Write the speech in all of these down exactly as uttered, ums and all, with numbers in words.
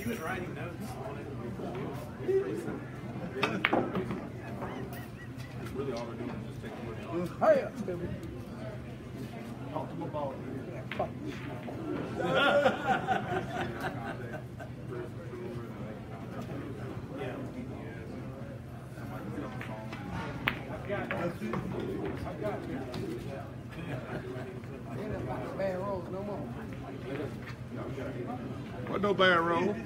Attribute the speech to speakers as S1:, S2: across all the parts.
S1: She was writing notes on it. It was pretty simple. Really all we're doing is just taking money off.
S2: Hey, stupid.
S1: Talk to my ball.
S2: Yeah, fuck.
S1: Yeah.
S2: I've got it. I've got it. Bad rolls, no more.
S3: What no bad roll?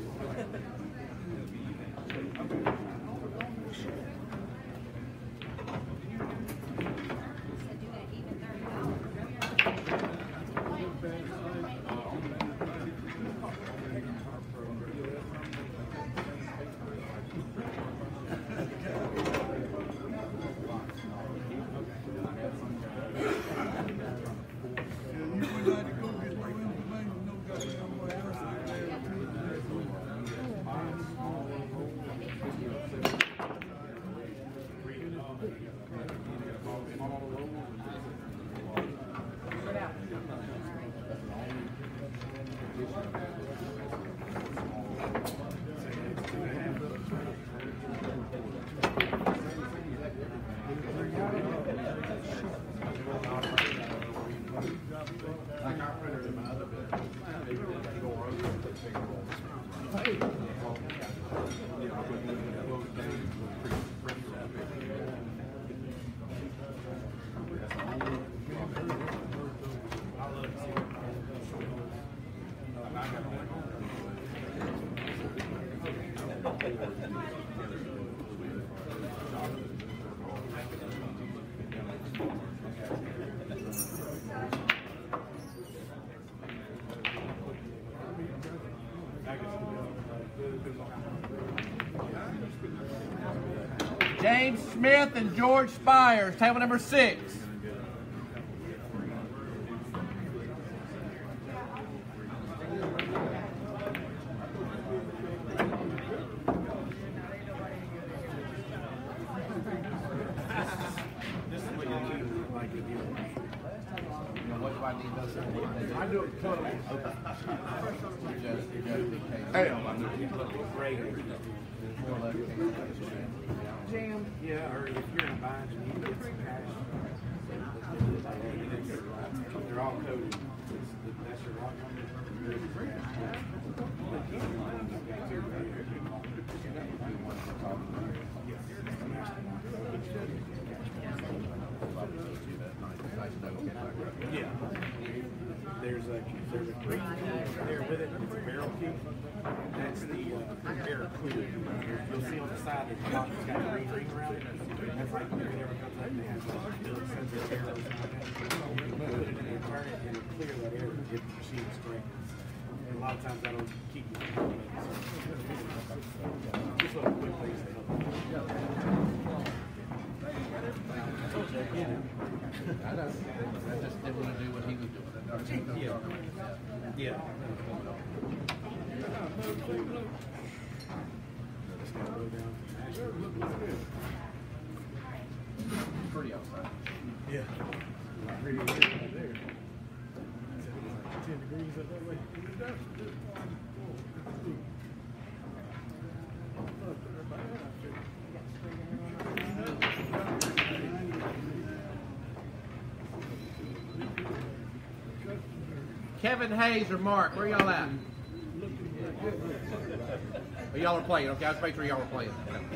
S4: James Smith and George Spires, table number six.
S1: I do it totally.
S3: Hey.
S2: Jam.
S1: Yeah, or if you're in a bind, you need to get some cash. They're all coded. That's your rock number. Yeah. There's a there's a green key there with it. It's a barrel key. That's the uh, air clear. You'll see on the side that the box has got a green ring around it. That's like when it ever comes up, they have like built sensor arrows. You put it in there, turn it, and it'll clear that air if the machine is correct. And a lot of times that'll keep you from doing it. So, just a quick ways to help. Yeah.
S4: I know. I just didn't want to do what he was doing.
S1: Yeah. Yeah.
S4: Pretty outside.
S1: Yeah. Pretty good right there. ten degrees up that way.
S4: Kevin Hayes or Mark, where y'all at? Oh, y'all are playing. Okay, I was making sure y'all were playing.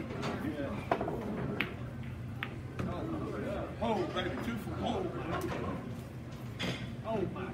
S3: Oh, baby, two for oh.
S1: Oh my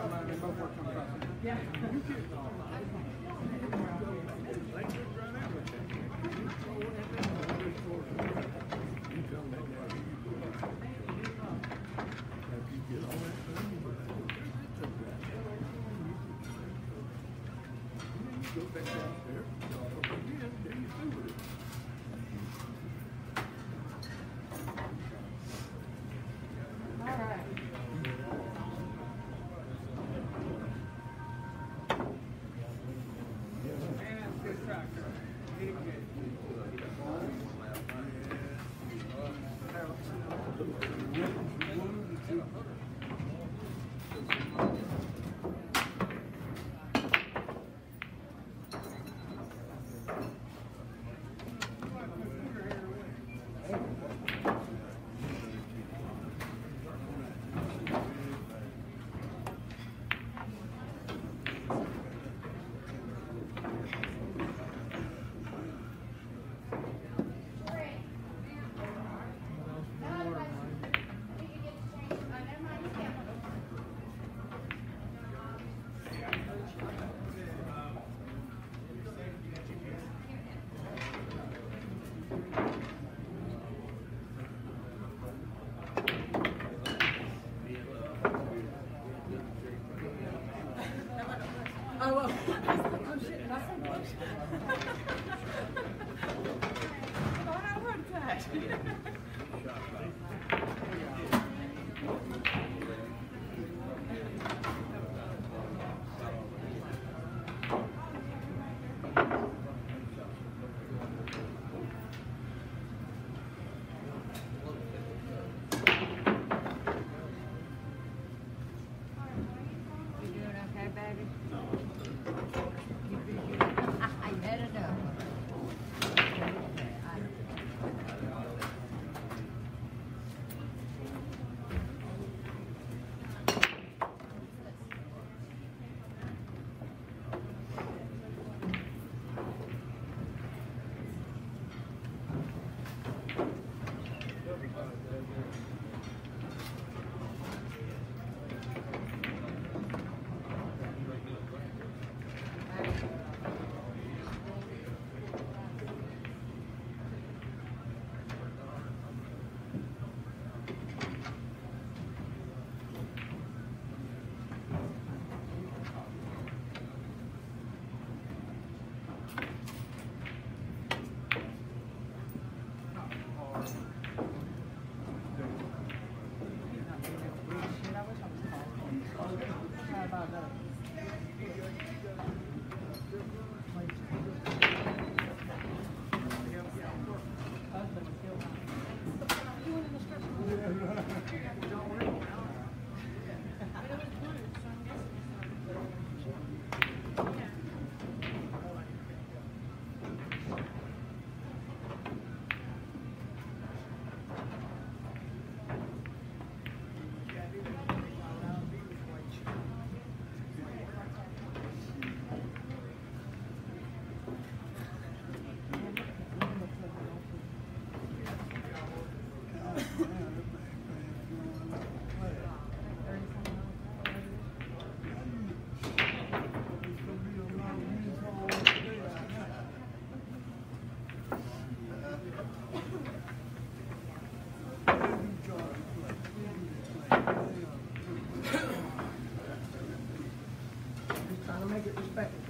S5: Oh, well. Oh, shit. Did I say bullshit? Oh, I had a heart attack.
S6: You doing okay, baby? I better know. How about that? Trying to make it respectable.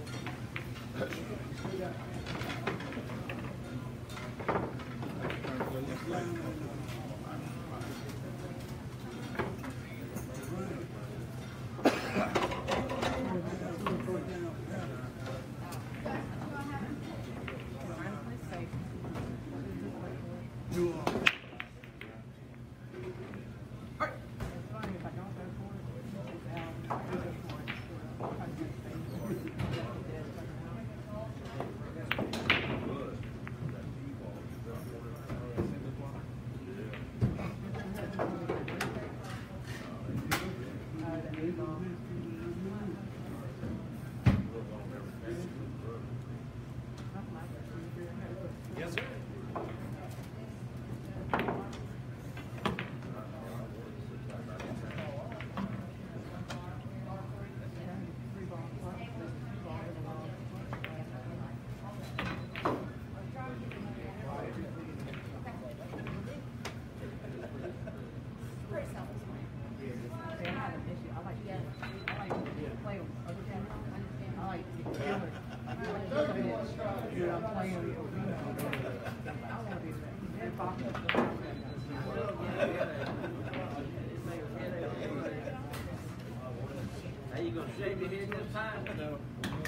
S2: You are.
S5: If I don't go for it, it's out. I go for it.
S2: Are you gonna shave your head this time? No.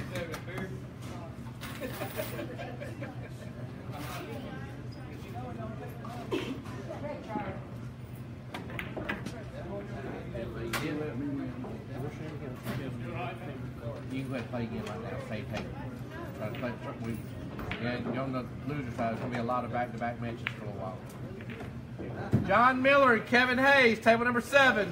S4: You can go ahead and play again right now. Say take. Try to play. We, yeah, on the loser side, there's gonna be a lot of back-to-back matches for a while. John Miller and Kevin Hayes, table number seven.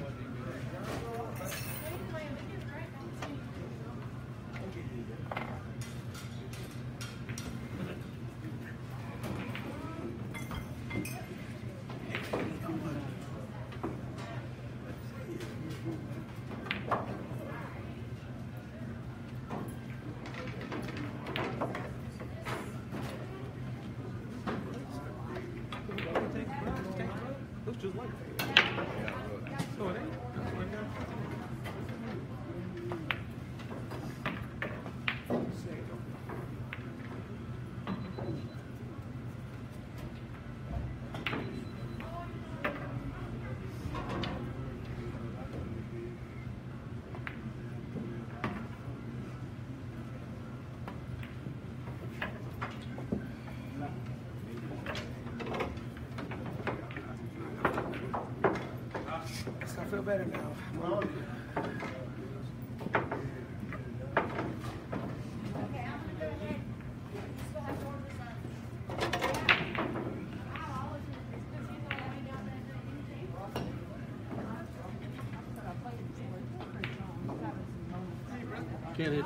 S1: Looks just like that. No, it ain't. That's what I got. I feel better now. Well,
S4: Can't hit.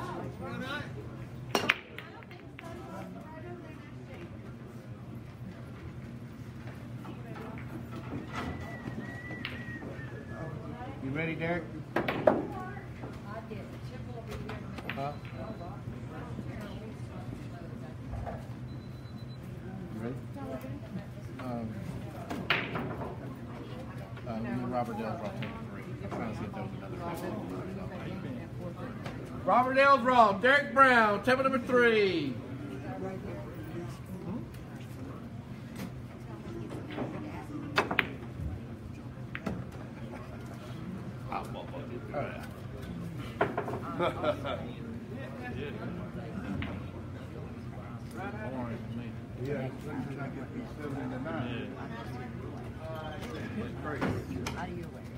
S4: You ready, Derek? Huh? You ready? Um, uh, me and Robert Dell's rock taking three. I'm trying to see if there was another one. Robert Dell's wrong. Derek Brown, table number three. Oh, yeah.
S3: Yeah, as soon as I get these seven and the nine. It's crazy.
S6: Out of your way.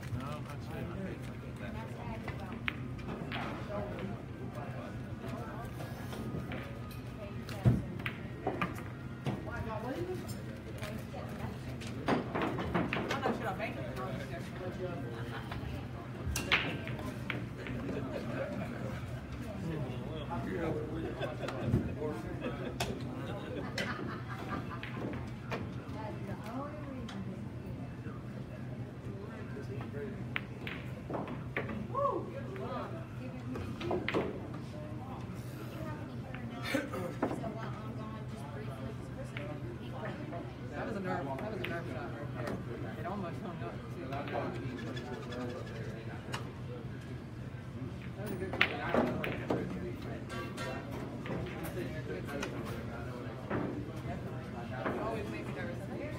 S5: That was a nerve. That was a nerve shot right there. It almost hung up too. That was a good one. Definitely. Always make me nervous. I think you're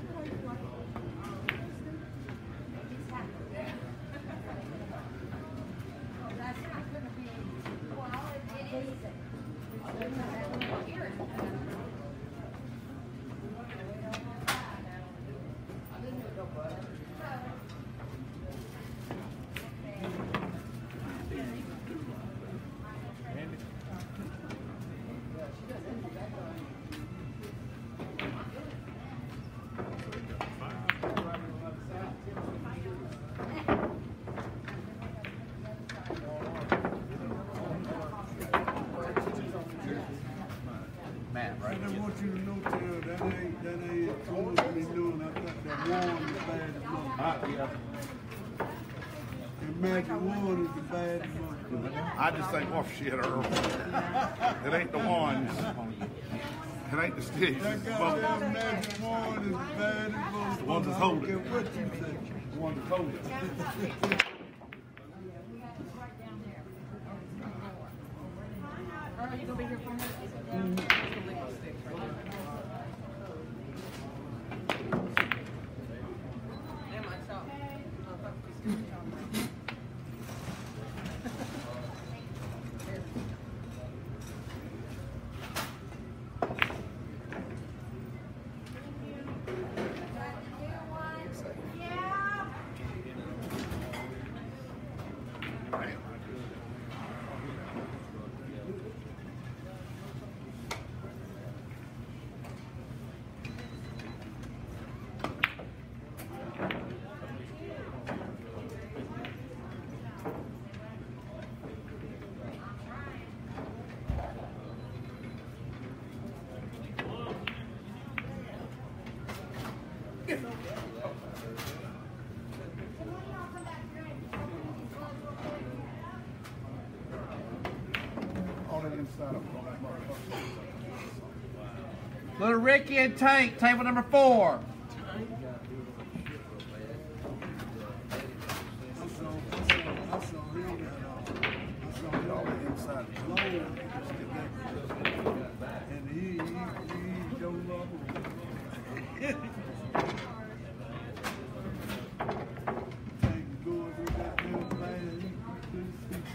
S4: Matt,
S2: I
S4: right?
S2: just want you to know, Terry, that ain't, that ain't supposed to be doing. I thought that one is bad as fuck.
S3: Ah, yeah.
S2: And Magic One is the bad as fuck.
S3: I just think off shit, Earl. It ain't the ones. It ain't the sticks.
S2: That
S3: It's the
S2: goddamn
S3: bumpers.
S2: Magic One is bad as fuck.
S3: The ones that's
S2: I don't
S3: holding
S2: care
S3: it.
S2: what you say.
S3: The ones that hold it.
S5: Are you gonna be here for me? Mm-hmm.
S3: on the inside of that motherfucker.
S4: Little Ricky and Tank, table number four.
S2: I saw, I saw, I saw him at, uh, I saw him on the inside of the lower, and he, he, he don't love him. Tank going with that damn man, he, he, he,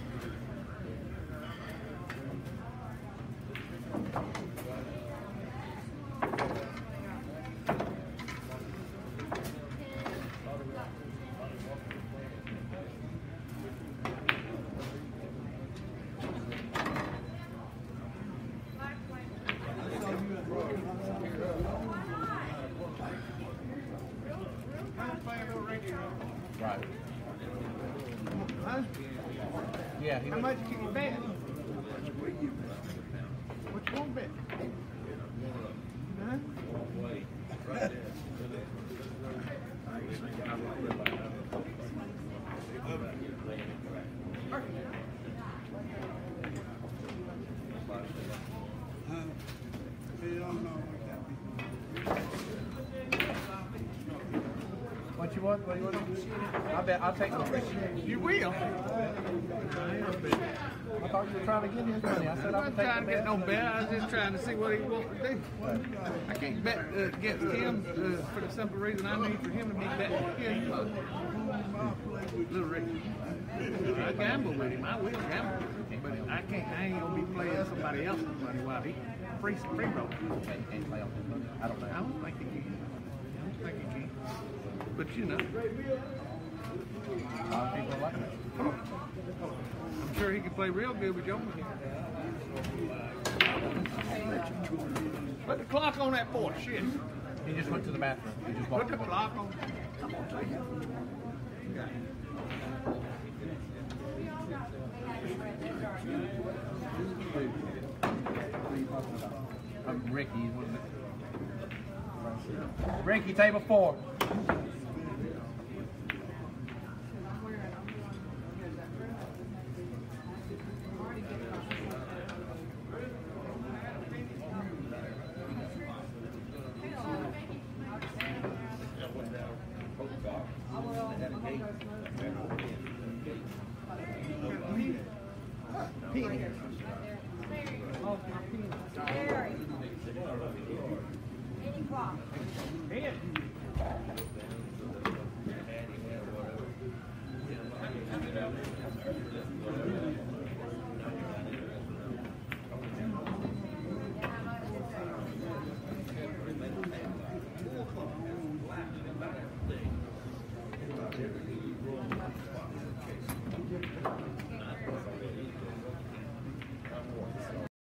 S4: Right.
S3: Huh?
S4: Yeah, he
S3: How
S4: was,
S3: much can you bet? What you want to bet? Huh?
S2: hell no, we can't be.
S4: what you want? What do you want? I bet I'll take the Ricky.
S3: You will.
S4: I thought you were trying to get his money. I said I
S3: I'm
S4: would
S3: not
S4: take
S3: trying
S4: the
S3: to get no
S4: bet.
S3: bet. I was just trying to see what he wants to do. I can't bet uh, against him uh, for the simple reason I need for him to be betting against uh, Little Ricky. I gamble with him. I will gamble with him, but I can't. I ain't gonna be playing somebody else's money while he free free roll.
S4: Okay, you can't play on his money. I don't know.
S3: I don't think he can. I don't think he can. But you know,
S4: A lot of people like that.
S3: I'm sure he can play real good with your money. Put the clock on that boy. Shit.
S4: He just went to the bathroom. He just
S3: Put
S4: walked
S3: the
S4: away.
S3: clock on.
S4: Um, Ricky, he's one of the... Ricky, table four.
S6: Any problem?